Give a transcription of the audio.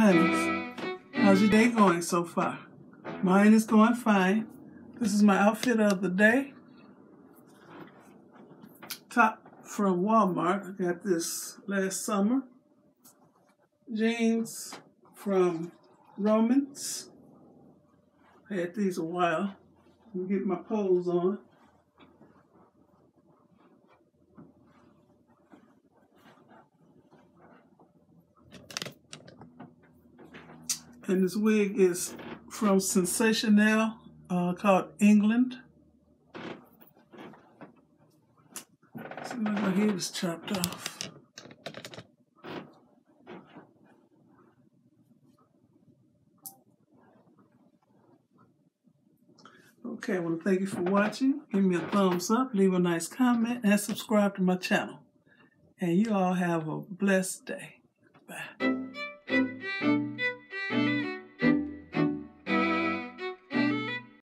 honeys. How's your day going so far? Mine is going fine. This is my outfit of the day. Top from Walmart. I got this last summer. Jeans from ROAMAN'S. I had these a while. Let me get my pose on. And this wig is from Sensationnel, called England. So my head is chopped off. Okay, I want to thank you for watching. Give me a thumbs up, leave a nice comment, and subscribe to my channel. And you all have a blessed day. Bye.